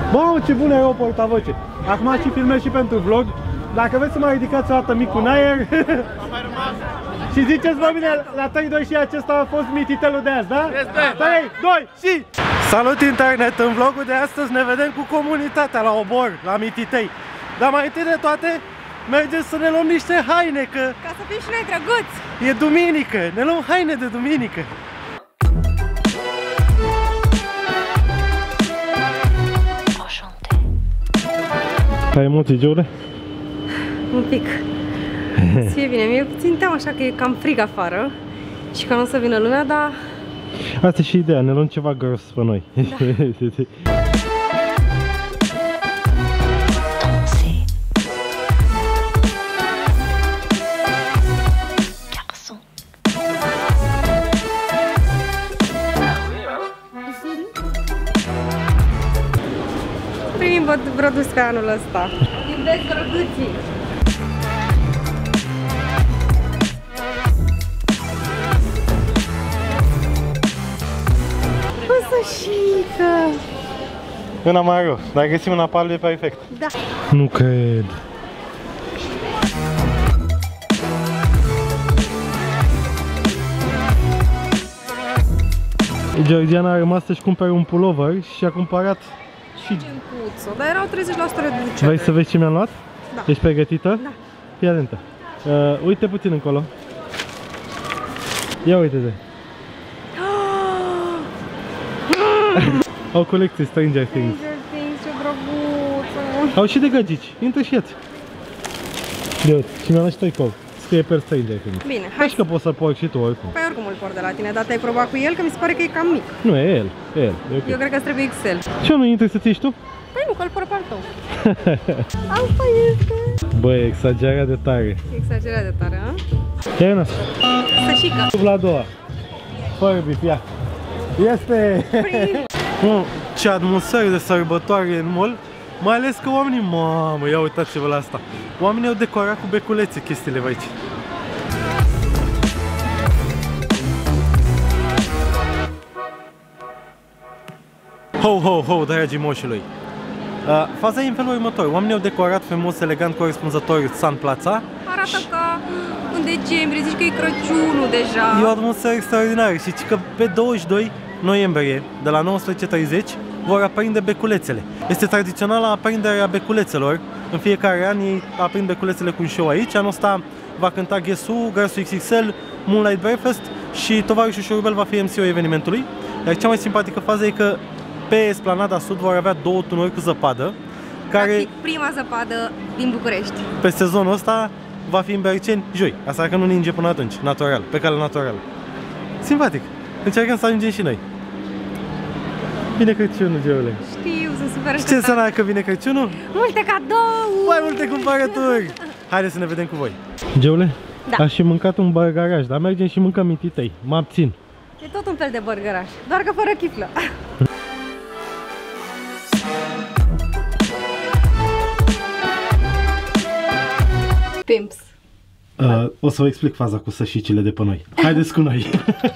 Bă, ce bun e o portavoce. Acum și filmez și pentru vlog. Dacă vreți să mai ridicați o dată micul în aer. Și ziceți, bă, bine, la 3, 2 și acesta a fost mititelul de azi, da? 3, 2 și... Salut internet! În vlogul de astăzi ne vedem cu comunitatea la Obor, la Mititei. Dar mai întâi de toate, mergem să ne luăm niște haine, că... Ca să fim și noi drăguți! E duminică! Ne luăm haine de duminică! Ai emoții, Giule? Un pic. Ție bine, mi-e puțin teamă așa că e cam frig afară și că nu o să vină lumea, dar... Asta e și ideea, ne luăm ceva gros pe noi. Da. Primim produs pe anul ăsta. Iubesc drăguții! Păsășică! Una mai rău, dar găsim una pe alb perfect. Da. Nu cred. Georgiana a rămas să-și cumpere un pullover și a cumpărat și... Gempuțo, dar erau 30% reducere. Vrei să vezi ce mi-am luat? Da. Ești pregătită? Da. Fii atentă. Uite puțin încolo. Ia uite-te. Au colecție Stranger Things. Stranger Things, ce drăguță! Au și de gagici. Intră și iați. Uite, și mi-am luat și tricou. Scrie pe Stranger Things. Bine, hai. Că poți să porți și tu oricum. Păi oricum îl port de la tine, dar te-ai probat cu el, că mi se pare că e cam mic. Nu, e el. E el. E okay. Eu cred că îți trebuie XL. Ce nu intri să ții tu? Păi nu, că îl port pe al tău. Asta este. Bă, e exagerat de tare. Exagerat de tare, a? Ia una. Sășică. La a doua. Fără bif, ia. Este. Ce atmosferă de sărbătoare în mall. Mai ales că oamenii, mamă, ia uitați-vă la asta. Oamenii au decorat cu beculețe chestiile aici. Ho, ho, ho, dragii moșilui. Faza e în felul următor. Oamenii au decorat frumos, elegant, corespunzător Sun Plaza. Arată ca în decembrie, zici că e Crăciunul deja. E o atmosferă extraordinară și că pe 22 noiembrie, de la 19:30, vor aprinde beculețele. Este tradiționala aprinderea beculețelor. În fiecare an ei aprind beculețele cu un show aici. Anul ăsta va cânta Guess Who, Garsul XXL, Moonlight Breakfast și tovarășul Șurubel va fi MC-ul evenimentului. Iar cea mai simpatică fază e că pe Esplanada Sud vor avea 2 tunuri cu zăpadă, care prima zăpadă din București. Pe sezonul ăsta va fi în Berceni joi, asta că nu ninge până atunci, natural, pe cale naturală. Simpatic. Încercăm să ajungem și noi. Vine Crăciunul, Geule. Știu, sunt super Și ce înseamnă că vine Crăciunul? Multe cadouri! Mai multe cumpărături! Haideți să ne vedem cu voi. Geule, da. Aș fi mâncat un burgeraș, dar mergem și mâncăm Mititei. Mă abțin. E tot un fel de burgeraș, doar că fără chiflă. Pimps. O să vă explic faza cu sășicile de pe noi. Haideți cu noi!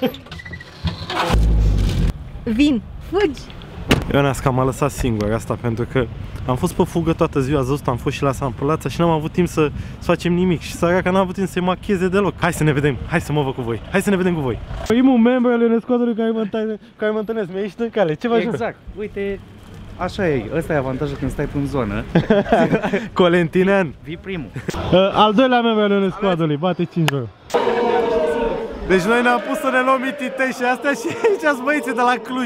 Vin, fugi! Ionesca m-a lăsat singur, asta pentru că am fost pe fugă toată ziua, azi am fost și la Sampulața și n-am avut timp să facem nimic și săraca n-a avut timp să se machieze deloc. Hai să ne vedem, hai să mă văd cu voi, hai să ne vedem cu voi. Primul membru al Ionescoadului care mă întâlnesc, mi-a ieșit în cale, ce faci? Exact, uite, așa e, ăsta e avantajul când stai în zonă. Colentinean. Vii primul. Al doilea membru al Ionescoadului, bate 5 euro. Deci noi ne-am pus să ne luăm Mititei și astea și aici sunt băieții de la Cluj.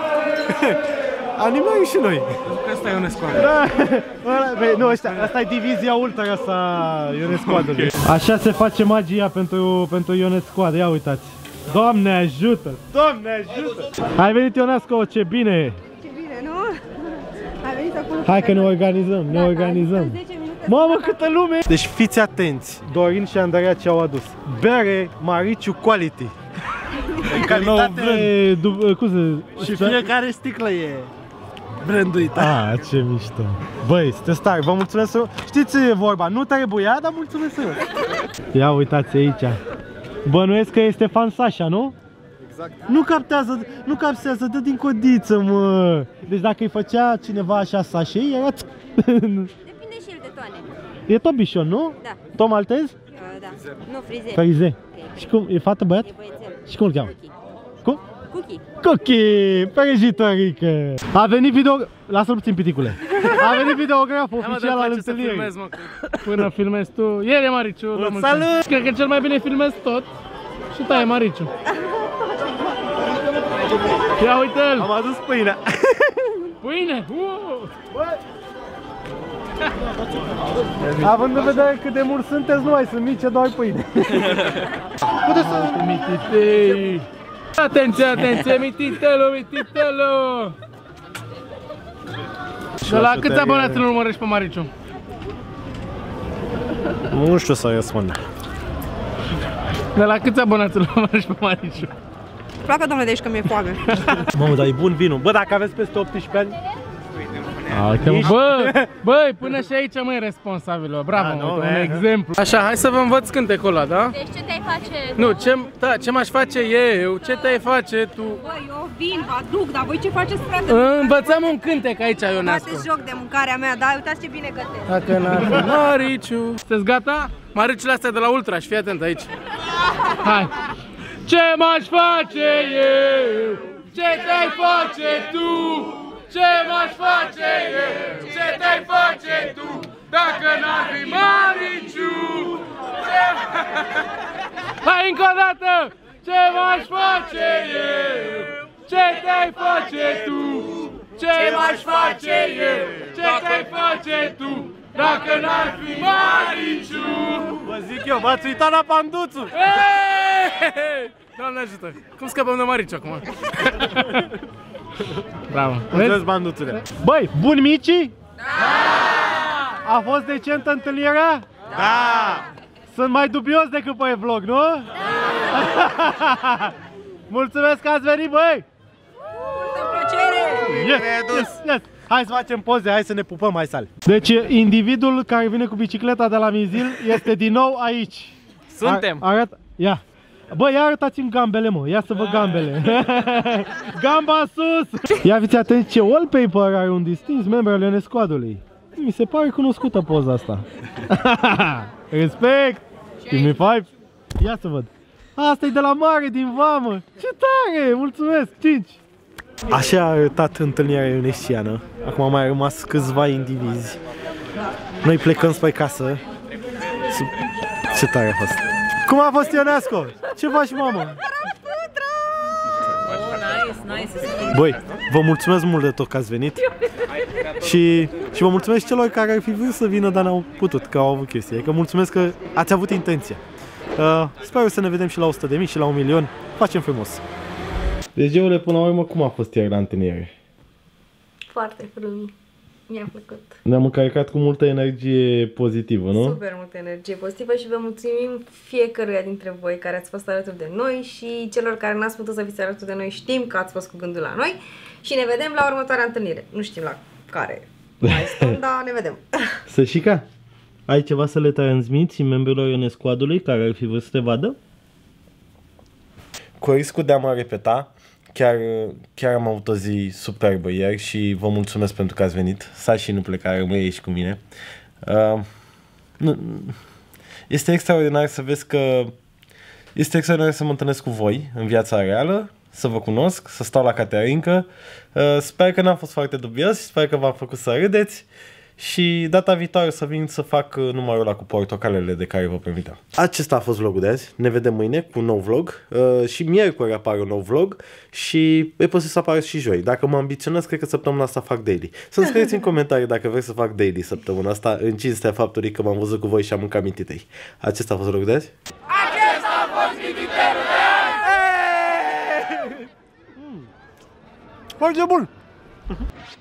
Animăm și noi. Asta e Ionescoadă. Da. Nu, asta e divizia ultra asta Ionescoadului. Okay. Așa se face magia pentru Ionescoadă, ia uitați. Doamne ajută! Doamne ajută! Ai venit, Ionesco, ce bine! Ce bine, nu? Ai venit acolo. Hai că ne organizăm, ne organizăm. Mamă, câtă lume! Deci fiți atenți, Dorin și Andreea ce au adus. Bere Mariciu Quality. În calitate... Și fiecare sticlă e branduită. Ah, ce mișto. Băi, sunteți tari, vă mulțumesc. Știți vorba, nu trebuia, dar mulțumesc. Ia uitați aici. Bănuiesc că este fan Sasha, nu? exact. Nu capsează, dă din codiță, mă. Deci dacă îi făcea cineva așa sașei, era... Depinde și el de toane. E tot bișon, nu? Da. Tot maltez? Da. Nu, frize. Frize. Și cum, e fată, băiat? E băiețel. Și cum îl cheamă? Cum? Cookie. Cookie, prăjitorică. A venit video... Lasă-l puțin, piticule. A venit videograf oficial al întâlnirii. Până filmezi tu. Ieri e Mariciu. Salut! Cred că cel mai bine filmezi tot. Și ta e Mariciu. Ia uite-l! Am adus pâinea. Pâine! Având în vedere cât de mulți sunteți, nu mai sunt mici, doar pâine. Puteți să... Mititei! Atenție, atenție, mititelu! De la câți abonați îl urmărești pe Mariciu? Nu știu să răspund. De la câți abonați îl urmărești pe Mariciu? Pleacă, domnule, de aici că mi-e foame. Mamă, dar e bun vinul. Bă, dacă aveți peste 18 ani... Băi, până și aici mă e responsabilă. Bravo, un exemplu. Așa, hai să vă învăț cântecul ăla, da? Deci ce te-ai face? Nu, ce m-aș face eu, ce te-ai face tu? Băi, eu vin, vă aduc, dar voi ce faceți, frate? Învățăm un cântec aici, Ionescu. Bateți joc de mâncarea mea, da? Uitați ce bine gătesc. Dacă n-ar fi Mariciu. Sunteți gata? Mariciule astea de la Ultra și fii atent aici. Hai. Ce m-aș face eu? Ce te-ai face tu? Ce m-aș face eu? Ce te-ai face tu? Dacă n-ar fi Mariciu? Hai încă o dată! Ce m-aș face eu? Ce te-ai face tu? Ce m-aș face eu? Ce te-ai face tu? Dacă n-ar fi Mariciu? Vă zic eu, v-ați uitat la Panduțu! Doamne ajută! Cum scăpăm de Mariciu acum? Bravo! Mulțumesc, Panduțule! Băi, buni micii? Da! A fost decentă întâlnirea? Da! Sunt mai dubios decât pe vlog, nu? Da! Mulțumesc că ați venit, băi! Multă plăcere! Yes! Hai să facem poze, hai să ne pupăm, hai sale! Deci, individul care vine cu bicicleta de la Mizil este din nou aici. Suntem! Arată, ia! Bă, ia arătați-mi gambele, mă, ia să văd gambele. Gamba sus! Ia fiți atenți ce wallpaper are un distins membru al Ionescoadului. Mi se pare cunoscută poza asta. Respect! Give me 5. Ia să văd. Asta e de la mare, din vamă. Ce tare! Mulțumesc! 5. Așa a arătat întâlnirea ionesciană. Acum au mai rămas câțiva indivizi. Noi plecăm spre casă. Ce tare a fost! Cum a fost, Ionesco? Ce faci, mamă? Băi, vă mulțumesc mult de tot că ați venit. Și vă mulțumesc celor care ar fi vrut să vină, dar n-au putut, că au avut chestii. Adică mulțumesc că ați avut intenția. Sper să ne vedem și la 100.000 și la 1.000.000. Facem frumos. Deci, Geule, până la urmă, cum a fost ieri la întâlnire? Foarte frumos. Mi-a plăcut. Ne-am încărcat cu multă energie pozitivă, nu? Super multă energie pozitivă și vă mulțumim fiecăruia dintre voi care ați fost alături de noi și celor care n-ați putut să fiți alături de noi știm că ați fost cu gândul la noi și ne vedem la următoarea întâlnire. Nu știm la care mai stăm, dar ne vedem. Sășica, ai ceva să le transmiți membrilor Ionescoadului care ar fi vrut să te vadă? Cu riscul de a mă repeta, chiar am avut o zi superbă ieri și vă mulțumesc pentru că ați venit. Sași nu pleca, rămâi aici cu mine. Este extraordinar să vezi că... Este extraordinar să mă întâlnesc cu voi în viața reală, să vă cunosc, să stau la Caterinca. Sper că n-am fost foarte dubios și sper că v-am făcut să râdeți. Și data viitoare să vin să fac numărul ăla cu portocalele de care vă promiteam. Acesta a fost vlogul de azi. Ne vedem mâine cu un nou vlog. Și miercuri apare un nou vlog. Și e posibil să apară și joi. Dacă mă ambiționez, cred că săptămâna asta fac daily. Să-mi scrieți în comentarii dacă vreți să fac daily săptămâna asta, în cinstea faptului că m-am văzut cu voi și am mâncat mintitei. Acesta a fost vlogul de azi. Acesta a fost mintiterul de azi! Foarte bun!